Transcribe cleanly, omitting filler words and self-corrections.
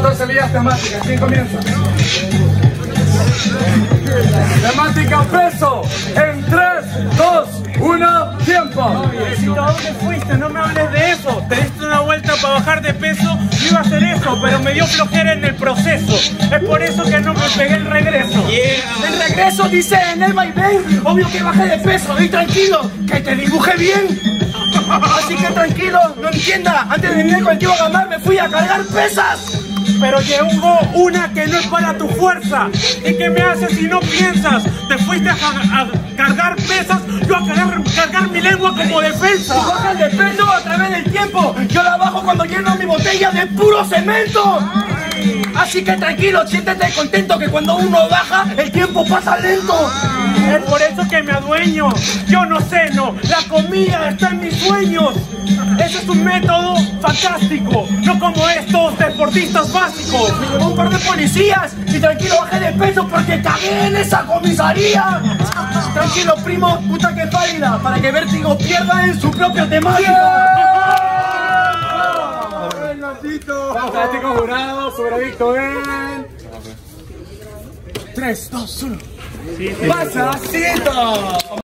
Profesor, salidas temáticas. ¿Quién comienza? Temática peso. En 3, 2, 1, tiempo. ¿A dónde fuiste? No me hables de eso. Te diste una vuelta para bajar de peso. Yo iba a hacer eso, pero me dio flojera en el proceso. Es por eso que no me pegué el regreso. El regreso dice en el vaivén. Obvio que bajé de peso. Y tranquilo, que te dibujé bien. Así que tranquilo, no entienda. Antes de venir al colectivo a ganar me fui a cargar pesas. Pero llegó una que no es para tu fuerza. ¿Y qué me haces si no piensas? Te fuiste a cargar pesas, yo a cargar mi lengua como defensa. Tú bajas de peso a través del tiempo. Yo la bajo cuando lleno mi botella de puro cemento. Así que tranquilo, siéntete contento que cuando uno baja, el tiempo pasa lento. Es por eso que me adueño. Yo no ceno, la comida está en mis sueños. Ese es un método fantástico, no como estos deportistas básicos. Me llevó un par de policías y tranquilo bajé de peso porque cagué en esa comisaría. Tranquilo primo, puta que pálida, para que Vértigo pierda en su propia temática. Fantástico jurado, su veredicto en 3, 2, 1. Sí. ¡Pasacito!